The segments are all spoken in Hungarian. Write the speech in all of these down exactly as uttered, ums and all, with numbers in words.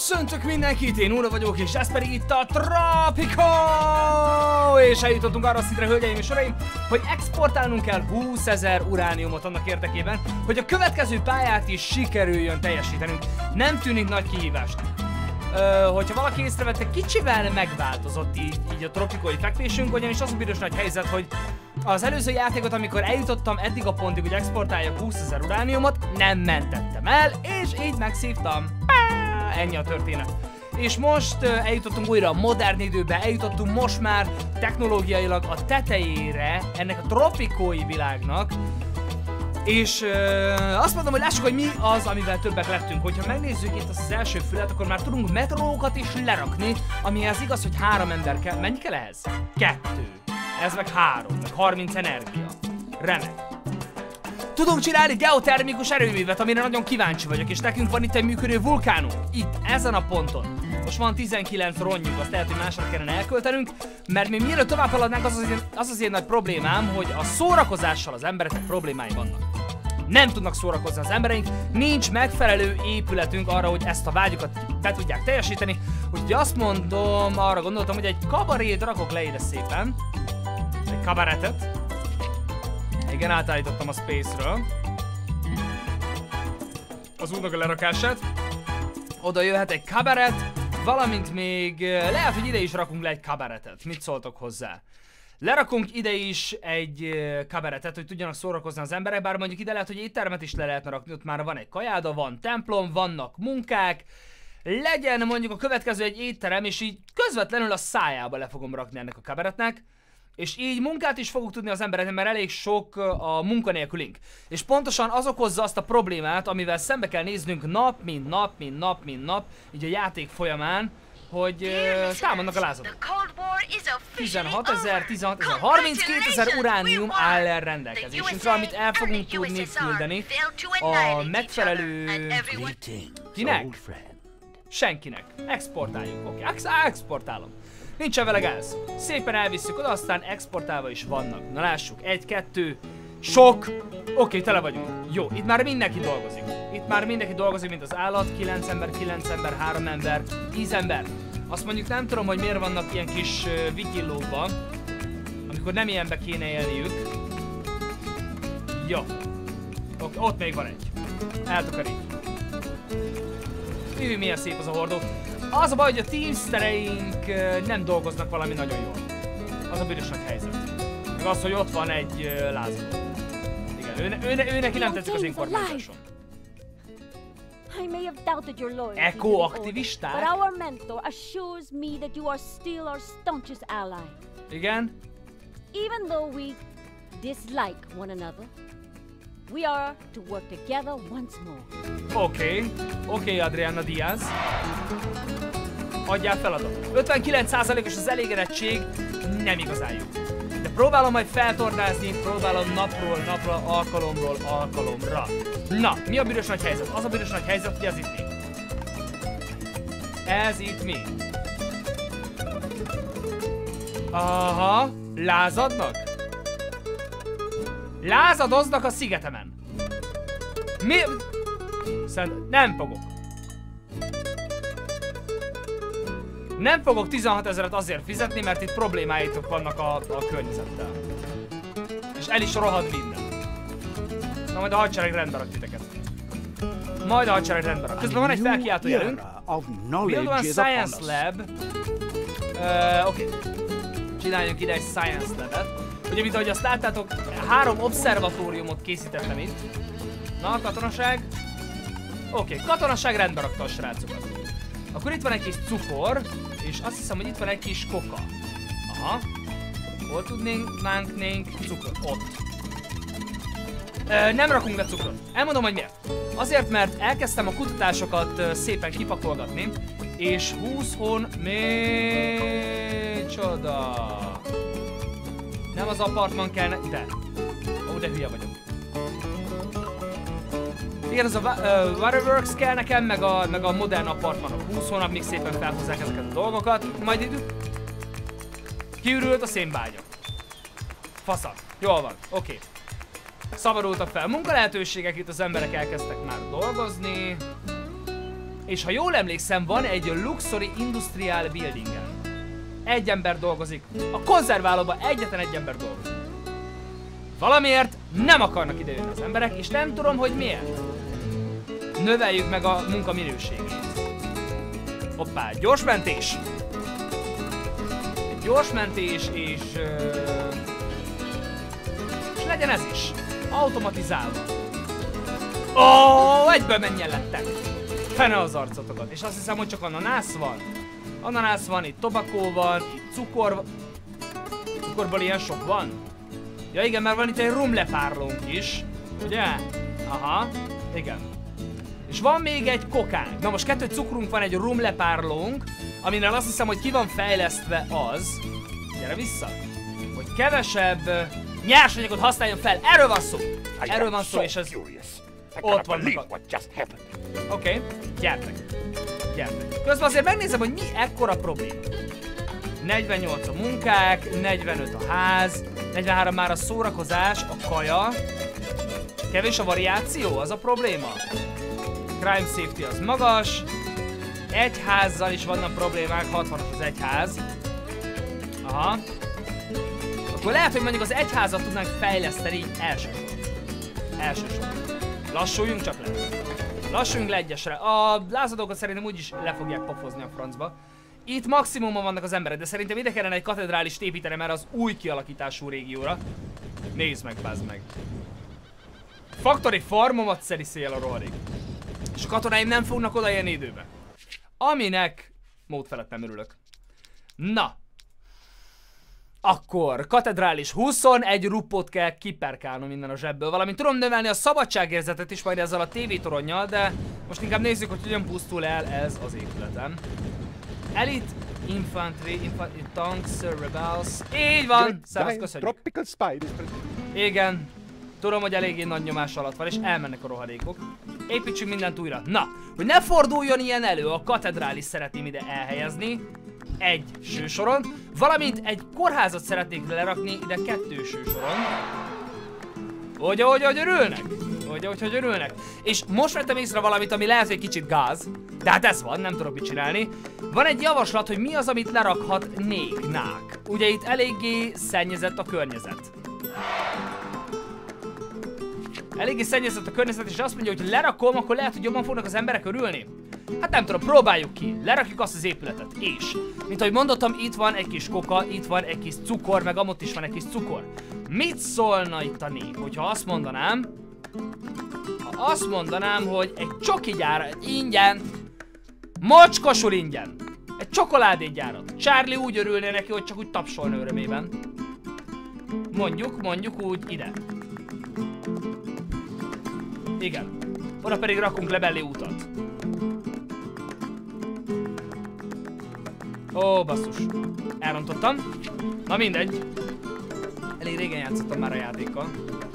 Köszöntök mindenkit, én Úra vagyok, és ez pedig itt a Tropico! És eljutottunk arra a szintre, hölgyeim és uraim, hogy exportálnunk kell húszezer urániumot annak érdekében, hogy a következő pályát is sikerüljön teljesítenünk. Nem tűnik nagy kihívásnak. Ö, hogyha valaki észrevette, kicsivel megváltozott így, így a tropikói fekvésünk, ugyanis az a büdös nagy helyzet, hogy az előző játékot, amikor eljutottam eddig a pontig, hogy exportáljak húszezer urániumot, nem mentettem el, és így megszívtam. Ennyi a történet. És most uh, eljutottunk újra a modern időbe, eljutottunk most már technológiailag a tetejére ennek a tropikói világnak. És uh, azt mondom, hogy lássuk, hogy mi az, amivel többek lettünk. Hogyha megnézzük itt az első fület, akkor már tudunk metrókat is lerakni, amihez igaz, hogy három ember kell. Mennyi kell ehhez? Kettő. Ez meg három, meg harminc energia. Remek. Tudunk csinálni geotermikus erőművet, amire nagyon kíváncsi vagyok, és nekünk van itt egy működő vulkánunk. Itt, ezen a ponton. Most van tizenkilenc ronnyunk, azt lehet, hogy másra kellene elköltenünk, mert még mielőtt tovább haladnánk, az azért, az azért nagy problémám, hogy a szórakozással az embereknek problémái vannak. Nem tudnak szórakozni az embereink, nincs megfelelő épületünk arra, hogy ezt a vágyukat be tudják teljesíteni. Úgyhogy azt mondom, arra gondoltam, hogy egy kabarét rakok le ide szépen. Egy kabaretet. Igen, átállítottam a Space-ről az útnak a lerakását. Oda jöhet egy kabaret, valamint még lehet, hogy ide is rakunk le egy kabaretet. Mit szóltok hozzá? Lerakunk ide is egy kabaretet, hogy tudjanak szórakozni az emberek, bár mondjuk ide lehet, hogy éttermet is le lehetne rakni, ott már van egy kajáda, van templom, vannak munkák. Legyen mondjuk a következő egy étterem, és így közvetlenül a szájába le fogom rakni ennek a kabaretnek. És így munkát is fogunk tudni az embereknek, mert elég sok a munkanélkülünk. És pontosan az okozza azt a problémát, amivel szembe kell néznünk nap, mint nap, mint nap, mint nap, így a játék folyamán, hogy uh, támadnak a lázadók. tizenhat ezer, tizenhat ezer, harminckét ezer uránium áll el rendelkezésünkre, amit el fogunk tudni küldeni a megfelelő... Kinek? Senkinek. Exportáljuk. Oké, okay. Exportálom. Nincsen vele gáz. Szépen elvisszük oda, aztán exportálva is vannak. Na lássuk, egy, kettő, sok. Oké, okay, tele vagyunk. Jó, itt már mindenki dolgozik. Itt már mindenki dolgozik, mint az állat. kilenc ember, kilenc ember, három ember, tíz ember. Azt mondjuk nem tudom, hogy miért vannak ilyen kis uh, vigillókban, amikor nem ilyenbe kéne élniük. Jó. Oké, okay, ott még van egy. Eltakarítjuk. Hű, milyen szép az a hordó. Az a baj, hogy a teamstereink nem dolgoznak valami nagyon jól. Az a büdös nagy helyzet. Meg az, hogy ott van egy uh, lázadó. Igen, ő, ő, ő neki nem tetszik az én kormányzásom. Eko-aktivisták? Igen? Even though we dislike one another, we are to work together once more. Oké, okay. oké, okay, Adriana Diaz. Adjál feladatot. ötvenkilenc százalékos az elégedettség, nem igazán jó. De próbálom majd feltornázni, próbálom napról napra, alkalomról alkalomra. Na, mi a büdös nagy helyzet? Az a büdös nagy helyzet, hogy ez itt mi. Ez itt mi. Aha, lázadnak? Lázadoznak a szigetemen. Mi? Szerintem nem fogok. Nem fogok tizenhat ezeret azért fizetni, mert itt problémáitok vannak a, a környezettel. És el is rohad minden. Na majd a hadsereg rendbe rak titeket. Majd a hadsereg rendbe rak. Közben van egy felkiáltó jelünk. Build one Science Lab. Uh, Oké. Okay. Csináljunk ide egy Science Lab-et. Ugye, mint ahogy azt láttátok, három obszervatóriumot készítettem itt. Na, katonaság. Oké, okay. Katonaság rendbe rakta a srácokat. Akkor itt van egy kis cukor, és azt hiszem, hogy itt van egy kis koka. Aha. Hol tudnánk cukor? Ott. Ö, nem rakunk be cukrot. Elmondom, hogy miért. Azért, mert elkezdtem a kutatásokat ö, szépen kipakolgatni, és húsz hon... Micsoda. Nem az apartman kellene... De. Ó, de hülye vagyok. Igen, az a uh, Waterworks kell nekem, meg a, meg a modern apartmanok. húsz hónap még szépen felhozzák ezeket a dolgokat. Majd itt kiürült a szénbágya. Fasza. Jól van. Oké. Okay. Szabadultak fel munkalehetőségek, itt az emberek elkezdtek már dolgozni. És ha jól emlékszem, van egy Luxury Industrial Buildingen. Egy ember dolgozik. A konzerválóban egyetlen egy ember dolgozik. Valamiért nem akarnak idejönni az emberek, és nem tudom, hogy miért. Növeljük meg a munka minőségét. Hoppá, gyors mentés! Egy gyors mentés, és... Uh, és legyen ez is. Automatizálva. Ó, oh, egyből menjen lettek. Fene az arcotokat. És azt hiszem, hogy csak ananász van. Ananász van, itt tobakó van, itt cukor... Cukorból ilyen sok van? Ja igen, mert van itt egy rumlepárlónk is. Ugye? Aha, igen. És van még egy kokánk. Na most kettő cukrunk van, egy rumlepárlónk, aminél azt hiszem, hogy ki van fejlesztve az. Gyere vissza. Hogy kevesebb uh, nyersanyagot használjon fel. Erről van szó. Erről van szó, és ez... Ott vannak a... Oké, okay. Gyertek. Gyertek. Közben azért megnézem, hogy mi ekkora probléma. negyvennyolc a munkák, negyvenöt a ház, negyvenhárom már a szórakozás, a kaja. Kevés a variáció, az a probléma. Crime safety az magas. Egyházzal is vannak problémák, hatvanas az egyház. Aha. Akkor lehet, hogy mondjuk az egyházat tudnánk fejleszteni így elsősorban. Elsősorban. Lassuljunk csak le. Lassuljunk le egyesre. A lázadókat szerintem úgyis le fogják pofozni a francba. Itt maximumon vannak az emberek, de szerintem ide kellene egy katedrálist építeni erre az új kialakítású régióra. Nézd meg, bázd meg. Factory farmomat szedi szél a rohadék. És a katonáim nem fognak odaérni időbe. Aminek mód felett nem örülök. Na. Akkor katedrális huszonegy ruppot kell kiperkálnom innen a zsebből. Valamint tudom növelni a szabadságérzetet is majd ezzel a tévétoronnyal, de most inkább nézzük, hogy hogyan pusztul el ez az épületem. Elite Infantry, Infantry Tanks, Rebels. Így van! Szervusz, köszönjük. Igen. Tudom, hogy eléggé nagy nyomás alatt van, és elmennek a rohadékok. Építsünk mindent újra. Na, hogy ne forduljon ilyen elő, a katedrális szeretném ide elhelyezni. Egy sősoron, valamint egy kórházat szeretnék lerakni ide kettő sősoron. Hogy ahogy, hogy örülnek. Hogy ahogy, hogy örülnek. És most vettem észre valamit, ami lehet, hogy kicsit gáz. De hát ez van, nem tudok mit csinálni. Van egy javaslat, hogy mi az, amit lerakhatnék-nák. Ugye itt eléggé szennyezett a környezet. Eléggé szennyezett a környezet, és azt mondja, hogy lerakom, akkor lehet, hogy jobban fognak az emberek örülni. Hát nem tudom, próbáljuk ki. Lerakjuk azt az épületet, és mint ahogy mondottam, itt van egy kis koka, itt van egy kis cukor, meg amott is van egy kis cukor. Mit szólna itt a nép, hogyha azt mondanám, ha azt mondanám, hogy egy csokigyárat ingyen, mocskosul ingyen, egy csokoládégyárat. Charlie úgy örülne neki, hogy csak úgy tapsolna örömében. Mondjuk, mondjuk úgy ide. Igen. Oda pedig rakunk le belé utat. Ó, basszus. Elrontottam. Na mindegy. Elég régen játszottam már a játékkal.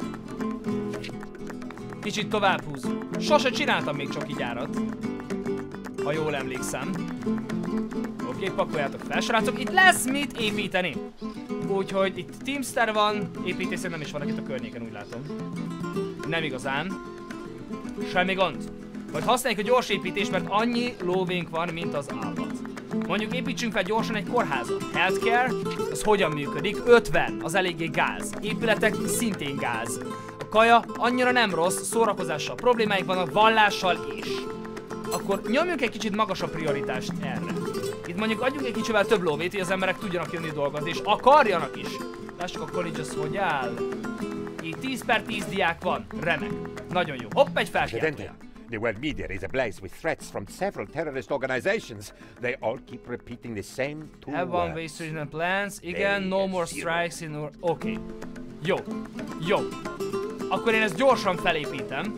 Kicsit tovább húzzuk. Sose csináltam még csokigyárat. Ha jól emlékszem. Oké, pakoljátok fel, srácok. Itt lesz mit építeni. Úgyhogy itt Teamster van. Építészek nem is vannak itt a környéken, úgy látom. Nem igazán. Semmi gond. Vagy használjuk a gyors építést, mert annyi lóvénk van, mint az állat. Mondjuk építsünk fel gyorsan egy kórházat. Healthcare, az hogyan működik? ötven, az eléggé gáz. Épületek szintén gáz. A kaja annyira nem rossz, szórakozással problémáik vannak, vallással is. Akkor nyomjunk egy kicsit magasabb prioritást erre. Itt mondjuk adjunk egy kicsivel több lóvét, hogy az emberek tudjanak jönni dolgozni, és akarjanak is. Lássuk a college az hogy áll. Így tíz per tíz diák van. Remek. Nagyon jó. Hopp, egy felkiáltója. The world media is ablaze with threats from several terrorist organizations. They all keep repeating the same two Have one way words. to plans. Igen, no more strikes in or... Oké. Okay. Jó. Jó. Akkor én ezt gyorsan felépítem.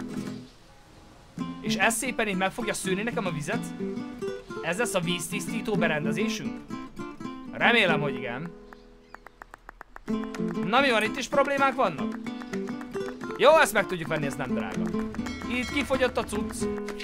És ez szépen így meg fogja szűrni nekem a vizet? Ez lesz a víztisztító berendezésünk? Remélem, hogy igen. Na mi van, itt is problémák vannak? Jó, ezt meg tudjuk venni, ez nem drága. Itt kifogyott a cucc.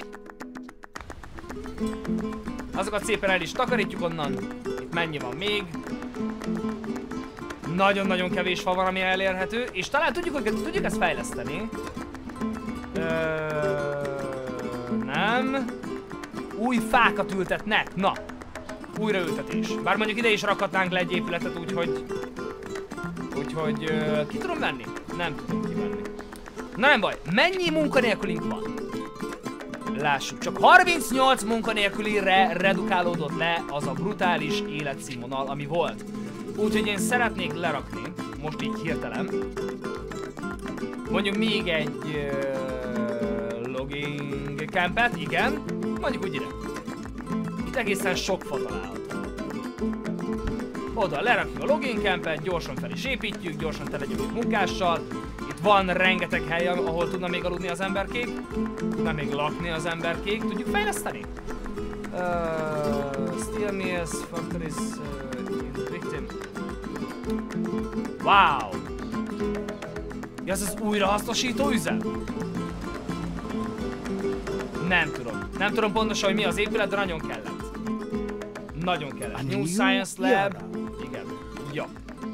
Azokat szépen el is takarítjuk onnan. Itt mennyi van még? Nagyon-nagyon kevés fa van, ami elérhető. És talán tudjuk, hogy tudjuk ezt fejleszteni. Ö... Nem. új fákat ültetnek. Na, újraültetés. Bár mondjuk ide is rakhatnánk le egy épületet, úgyhogy... Úgyhogy... Uh, ki tudom venni? Nem tudom kivenni. Na nem baj, mennyi munkanélkülünk van? Lássuk, csak harmincnyolc munkanélkülire redukálódott le az a brutális életszínvonal, ami volt. Úgyhogy én szeretnék lerakni, most így hirtelen, mondjuk még egy uh, logging campet, igen, mondjuk úgy ide. Itt egészen sok fa található. Oda lerakjuk a logging campet, gyorsan fel is építjük, gyorsan tele legyünk munkással. Itt van rengeteg hely, ahol tudna még aludni az emberkék, tudna még lakni az emberkék, tudjuk fejleszteni? Uh, steel mills, factories, uh, victim. Wow! Ja, ez az újrahasznosító üzem? Nem tudom. Nem tudom pontosan, hogy mi az épület, de nagyon kellett. Nagyon kellett. New Science Lab. Igen. Ja.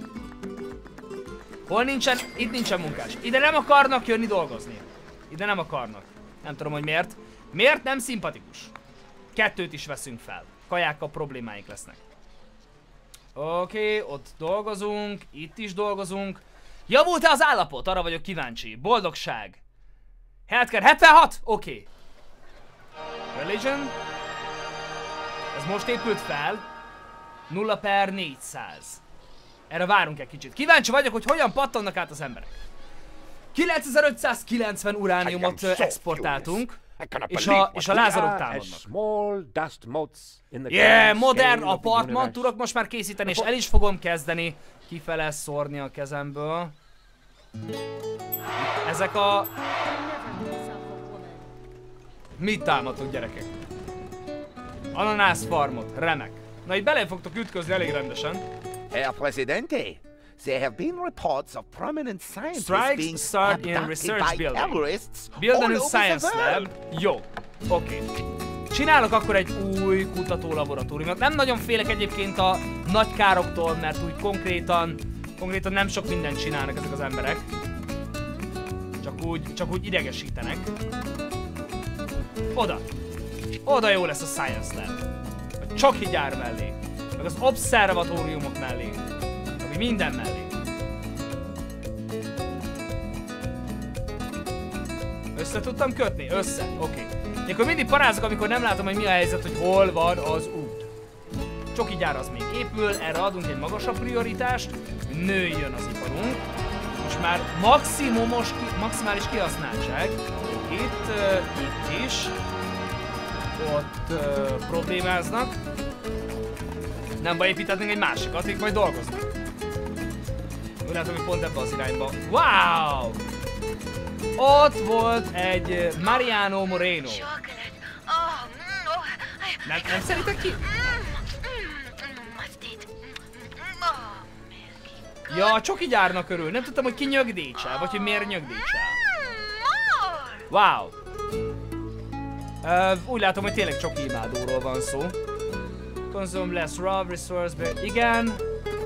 Hol nincsen? Itt nincsen munkás. Ide nem akarnak jönni dolgozni. Ide nem akarnak. Nem tudom, hogy miért. Miért nem szimpatikus? Kettőt is veszünk fel. Kajákkal problémáink lesznek. Oké, okay, ott dolgozunk. Itt is dolgozunk. Javult-e az állapot? Arra vagyok kíváncsi. Boldogság. Healthcare hetvenhat? Oké. Okay. Religion. Ez most épült fel. nulla per négyszáz. Erre várunk egy kicsit. Kíváncsi vagyok, hogy hogyan pattannak át az emberek. kilencezer-ötszázkilencven urániumot exportáltunk. És a, és a lázarok támadnak. Yeah, modern apartman tudok most már készíteni, és el is fogom kezdeni kifele szórni a kezemből. Ezek a... Mit támadtok, gyerekek? Ananász farmot, remek. Na itt bele fogtok ütközni elég rendesen. Herr Presidente, there have been reports of prominent scientists Strikes being start in abducted research by building. terrorists Build a all new over science the world. lab. Jó, oké. Okay. Csinálok akkor egy új kutató-laboratóriumot. Nem nagyon félek egyébként a nagy károktól, mert úgy konkrétan, konkrétan nem sok mindent csinálnak ezek az emberek. Csak úgy, csak úgy idegesítenek. Oda. Oda jó lesz a science lab. A csoki gyár mellé. Meg az obszervatóriumok mellé. Ami minden mellé. Össze tudtam kötni? Össze. Oké. Okay. Akkor mindig parázok, amikor nem látom, hogy mi a helyzet, hogy hol van az út. Csoki gyár az még épül, erre adunk egy magasabb prioritást, hogy nőjön az iparunk. Most már maximumos, ki, maximális kihasználtság. Itt, uh, itt is. Ott uh, problémáznak. Nem baj, építhetnénk egy másikat, itt majd dolgoznak. Úgy látom, hogy pont ebbe az irányba. Wow! Ott volt egy Mariano Moreno. Nem, nem szerintek ki? Ja, a csoki gyárnak örül. Nem tudtam, hogy ki nyögdítsel, vagy hogy miért nyögdítsel. Wow! Uh, úgy látom, hogy tényleg csoki imádóról van szó. Consume less raw resource, but igen.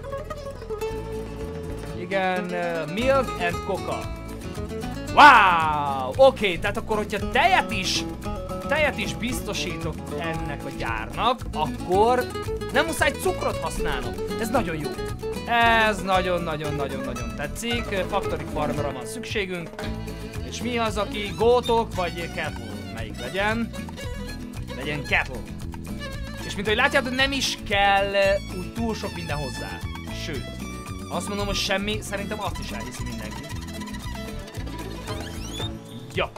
Igen, uh, milk and coca. Wow! Oké, okay, tehát akkor, hogyha tejet is, tejet is biztosítok ennek a gyárnak, akkor nem muszáj cukrot használnom. Ez nagyon jó. Ez nagyon-nagyon-nagyon-nagyon tetszik. Factory farmra van szükségünk. És mi az, aki gótok vagy cattle? Melyik legyen? Legyen cattle. És mint ahogy látjátok, nem is kell úgy túl sok minden hozzá. Sőt, azt mondom, hogy semmi, szerintem azt is elhiszi mindenki. Ja.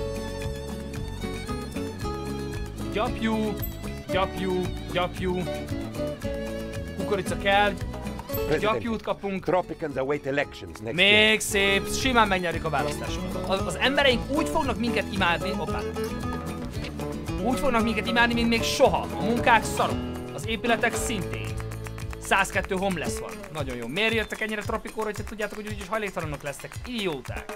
Gyapjú, gyapjú, gyapjú. Kukorica kell. Gyapjút kapunk. Tropicans await elections next Még year. szép, simán megnyerjük a választásokat. Az, az embereink úgy fognak minket imádni, hoppá. Úgy fognak minket imádni, mint még soha. A munkák szarok. Az épületek szintén. százkettő homeless van. Nagyon jó. Miért jöttek ennyire tropikóra, hogyha tudjátok, hogy úgyis hajléktalanok lesznek? Idióták.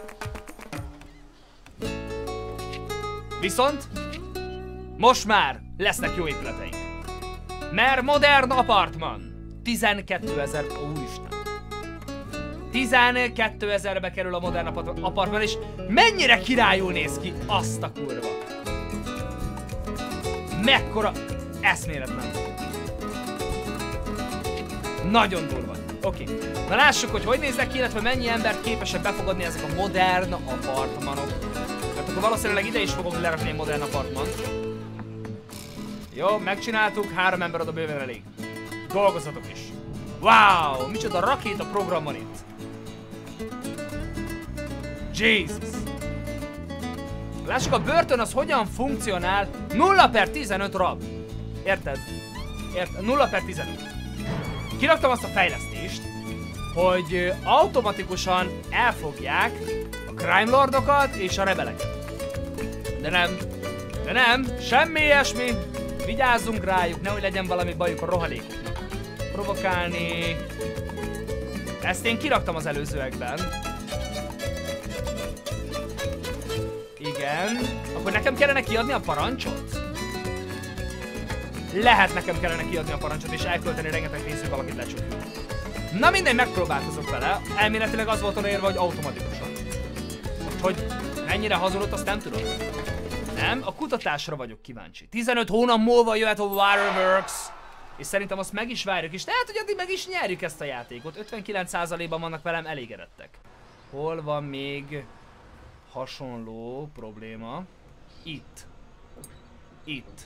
Viszont most már lesznek jó épületeink. Mert modern apartman. tizenkettezer, úristen. tizenkettőezerbe kerül a modern apartman, és mennyire királyul néz ki, azt a kurva. mekkora eszméletlen. Nagyon durva. Oké. Okay. Na lássuk, hogy hogy néznek ki, illetve mennyi embert képesek befogadni ezek a modern apartmanok. Mert akkor valószínűleg ide is fogok lerakni egy modern apartmant. Jó, megcsináltuk, három ember oda bőven elég. Dolgozatok is. Wow, micsoda rakéta program van itt. Jesus. Lássuk, a börtön az hogyan funkcionál. nulla per tizenöt rab. Érted? Érted? nulla per tizenöt. Kiraktam azt a fejlesztést, hogy automatikusan elfogják a crime lordokat és a rebeleket. De nem. De nem. Semmi ilyesmi. Vigyázzunk rájuk, nehogy legyen valami bajuk a rohadékoknak. Provokálni. Ezt én kiraktam az előzőekben. Igen. Akkor nekem kellene kiadni a parancsot? Lehet nekem kellene kiadni a parancsot és elkölteni rengeteg pénzt, hogy valakit lecsukjuk. Na mindegy, megpróbálkozok vele. Elméletileg az volt odaérve, hogy automatikusan. Hogy mennyire hazudott, azt nem tudom. Nem, a kutatásra vagyok kíváncsi. tizenöt hónap múlva jöhet a Waterworks. És szerintem azt meg is várjuk, és lehet, hogy addig meg is nyerjük ezt a játékot. ötvenkilenc százalékban vannak velem elégedettek. Hol van még hasonló probléma? Itt. Itt.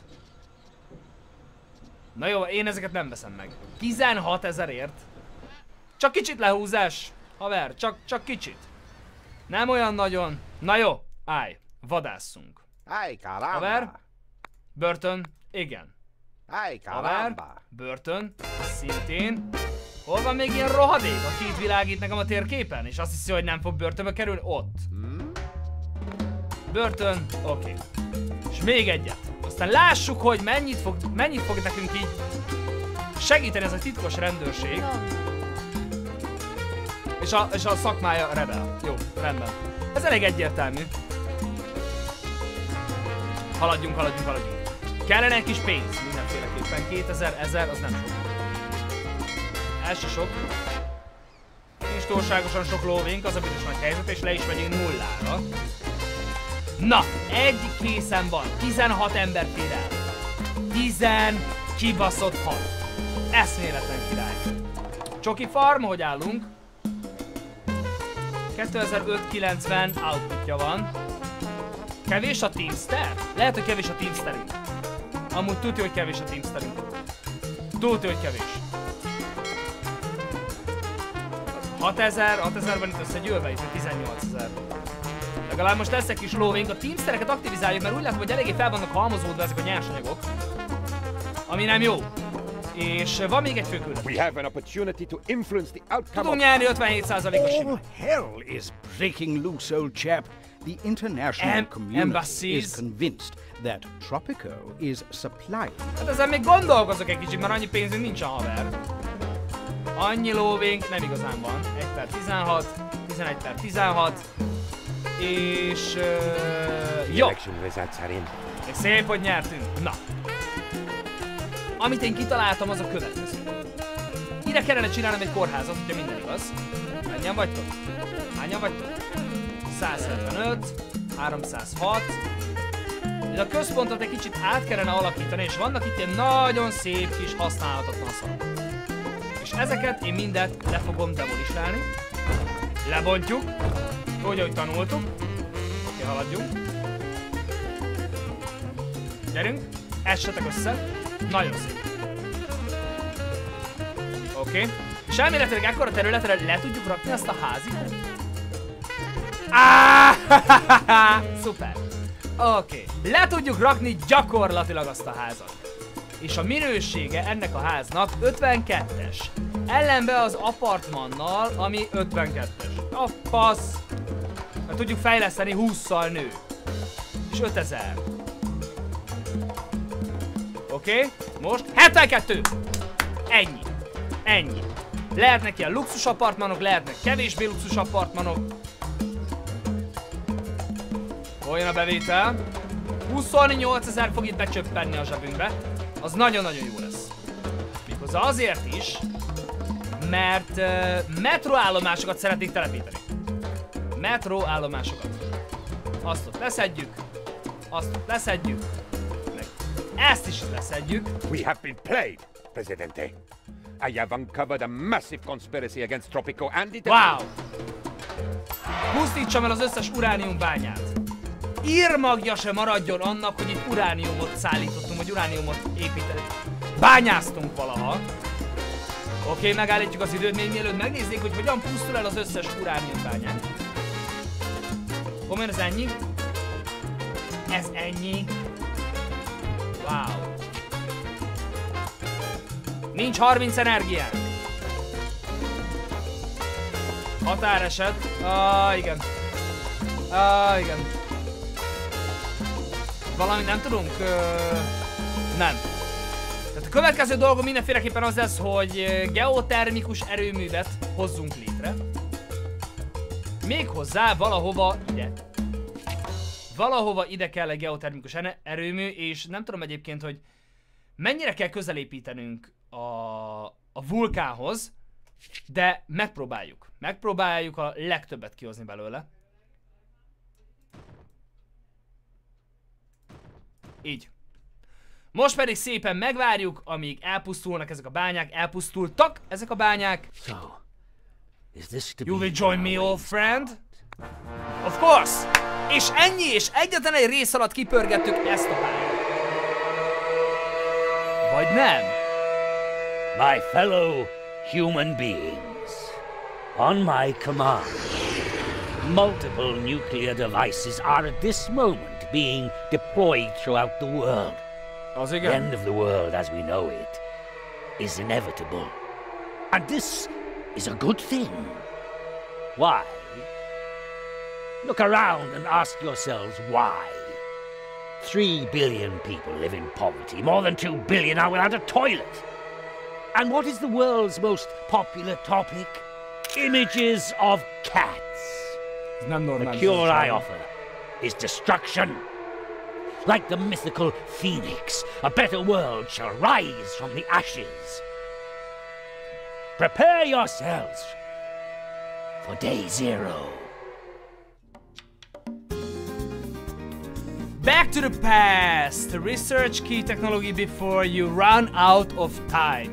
Na jó, én ezeket nem veszem meg. tizenhat ezerért. Csak kicsit lehúzás. Haver, csak, csak kicsit. Nem olyan nagyon. Na jó, állj, vadásszunk. Ay, caramba. Haver, börtön, igen. Ay, Haver, caramba. börtön, szintén. Hol van még ilyen rohadék, aki itt világít nekem a térképen, és azt hiszi, hogy nem fog börtönbe kerülni? Ott. Hmm? Börtön, oké. Okay. És még egyet. Aztán lássuk, hogy mennyit fog, mennyit fog nekünk így segíteni ez a titkos rendőrség. És a, és a szakmája rebel. Jó, rendben. Ez elég egyértelmű. Haladjunk, haladjunk, haladjunk. Kellene egy kis pénz mindenféleképpen. kétezer, ezer, az nem sok. Ez se sok. Nincs túlságosan sok lóvénk, az a biztos nagy helyzet, és le is megyünk nullára. Na, egy készen van. tizenhat ember fér el. tizen kibaszott hat. Eszméletlen király. Csoki farm, hogy állunk? kétezer-öt kilencven outputja van. Kevés a Teamster? Lehet, hogy kevés a Teamsterünk. Amúgy tudja, hogy kevés a Teamsterünk. Tudja, hogy kevés. hatezer, hatezer van itt összegyűlve, itt tizennyolcezer. Legalább most lesz egy kis lóvénk. A Teamstereket aktivizáljuk, mert úgy látom, hogy eléggé fel vannak halmozódva ezek a nyersanyagok. Ami nem jó. És van még egy főküldetés. We have an opportunity to influence the outcome Tudunk of... nyerni ötvenhét százalékos simán. All hell is breaking loose, old chap. The international Em- community embassies. is convinced that Tropico is supplying. Hát ezen még gondolkozok egy kicsit, mert annyi pénzünk nincsen, haver. Annyi lóvénk nem igazán van. egy per tizenhat, tizenegy per tizenhat. És... Uh, jó! Election results are in. Még szép, hogy nyertünk. Na. Amit én kitaláltam, az a következő. Ide kellene csinálnom egy kórházat, hogyha minden igaz. Hányan vagytok? Hányan vagytok? száz hetvenöt, háromszázhat. De a központot egy kicsit át kellene alakítani, és vannak itt ilyen nagyon szép kis használhatatlan szarok. És ezeket én mindet le fogom demolisálni. Lebontjuk. Úgy, ahogy tanultuk. Oké, haladjunk. Gyerünk. Essetek össze. Nagyon szép. Oké. Okay. És elméletileg ekkora területre le tudjuk rakni azt a házit. Ah! Szuper. Oké. Okay. Le tudjuk rakni gyakorlatilag azt a házat. És a minősége ennek a háznak ötvenkettes. Ellenbe az apartmannal, ami ötvenkettes. A fasz. Mert tudjuk fejleszteni hússzal nő. És ötezer. Oké, okay. Most hetvenkettő! Ennyi. Ennyi. Lehetnek ilyen luxus apartmanok, lehetnek kevésbé luxus apartmanok. Hol jön a bevétel? huszonnyolcezer fog itt becsöppenni a zsebünkbe. Az nagyon-nagyon jó lesz. Méghozzá azért is, mert uh, metroállomásokat szeretnék telepíteni. Metroállomásokat. Azt ott leszedjük. Azt ott leszedjük. Meg Ezt is leszedjük. We have been played, Presidente. I have uncovered a massive conspiracy against Tropico and it... Wow! Pusztítsam el az összes uránium bányát. Írmagja se maradjon annak, hogy itt urániumot szállítottunk, vagy urániumot építettünk. Bányáztunk valaha. Oké, okay, megállítjuk az időt, még mielőtt megnézzék, hogy hogyan pusztul el az összes uránium bányát. Komolyan ez ennyi? Ez ennyi? Wow. Nincs harminc energiánk. Határeset. Ah, igen. Ah, igen. Valamit nem tudunk? Ö... Nem. Tehát a következő dolgom mindenféleképpen az lesz, hogy geotermikus erőművet hozzunk létre. Méghozzá valahova ide. Valahova ide kell egy geotermikus erőmű, és nem tudom egyébként, hogy mennyire kell közelépítenünk a, a vulkánhoz, de megpróbáljuk. Megpróbáljuk a legtöbbet kihozni belőle. Így. Most pedig szépen megvárjuk, amíg elpusztulnak ezek a bányák. Elpusztultak ezek a bányák. So, is this to You be will join me, old friend? Of course! És ennyi, és egyetlen egy rész alatt kipörgettük ezt a pályát. Vagy nem? My fellow human beings, on my command, multiple nuclear devices are at this moment being deployed throughout the world. Az The igen. end of the world as we know it is inevitable. And this is a good thing. Why? Look around and ask yourselves why. Three billion people live in poverty. More than two billion are without a toilet. And what is the world's most popular topic? Images of cats. Nem The normális. cure I offer is destruction. Like the mythical phoenix, a better world shall rise from the ashes. Prepare yourselves for day zero. Back to the past. Research key technology before you run out of time.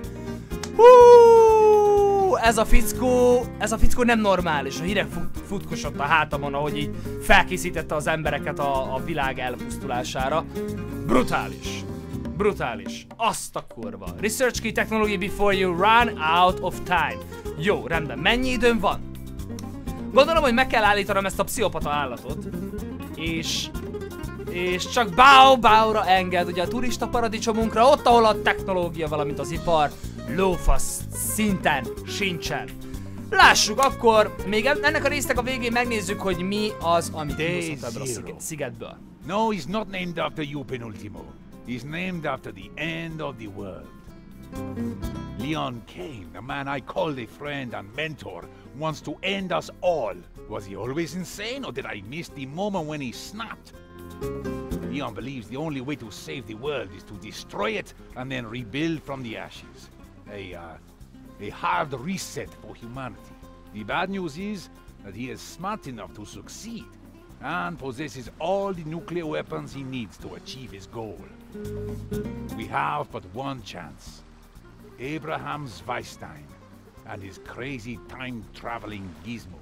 Hú, ez a fickó, ez a fickó nem normális. A hideg fut, futkosott a hátamon, ahogy így felkészítette az embereket a, a világ elpusztulására. Brutális. Brutális. Azt a kurva. Research key technology before you run out of time. Jó, rendben. Mennyi időm van? Gondolom, hogy meg kell állítanom ezt a pszichopata állatot. És... És csak báu-báura enged, ugye a turista paradicsomunkra, ott, ahol a technológia, valamint az ipar lófasz szinten sincsen. Lássuk akkor, még ennek a résznek a végén megnézzük, hogy mi az, amit kihozhat ebből a sziget, szigetből. No, he's not named after you, Penultimo. He's named after the end of the world. Leon Kane, the man I called a friend and mentor, wants to end us all. Was he always insane, or did I miss the moment when he snapped? Leon believes the only way to save the world is to destroy it and then rebuild from the ashes. A, uh, a hard reset for humanity. The bad news is that he is smart enough to succeed and possesses all the nuclear weapons he needs to achieve his goal. We have but one chance. Abraham Zweistein and his crazy time-traveling gizmo.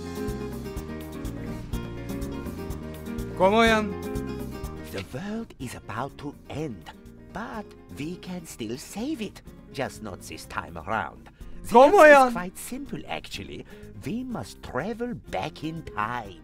Komolyan? The world is about to end, but we can still save it. Just not this time around. The Komolyan? answer is quite simple, actually. We must travel back in time.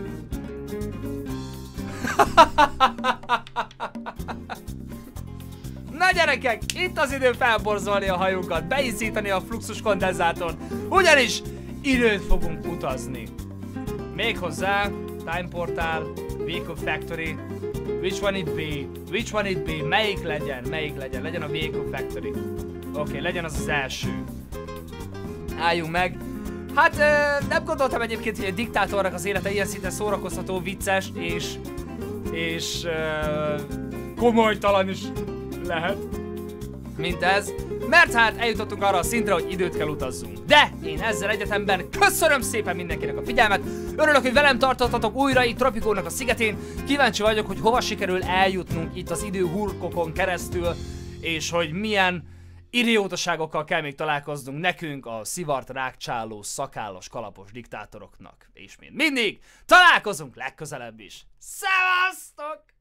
Na gyerekek, itt az idő felborzolni a hajunkat, beiszítani a fluxus kondenzátort, ugyanis időt fogunk utazni. Méghozzá, Time Portal, Vehicle Factory, which one it be, which one it be, melyik legyen, melyik legyen, legyen a Vehicle Factory. Oké, okay, legyen az az első. Álljunk meg. Hát euh, nem gondoltam egyébként, hogy a diktátornak az élete ilyen szinten szórakoztató, vicces és, és euh, komolytalan is lehet. mint ez, mert hát eljutottunk arra a szintre, hogy időt kell utazzunk. De én ezzel egyetemben köszönöm szépen mindenkinek a figyelmet, örülök, hogy velem tartottatok újra itt Tropikónak a szigetén, kíváncsi vagyok, hogy hova sikerül eljutnunk itt az időhurkokon keresztül, és hogy milyen idiótaságokkal kell még találkoznunk nekünk, a szivart rákcsáló, szakállos, kalapos diktátoroknak. És mint mindig, találkozunk legközelebb is. Szevasztok!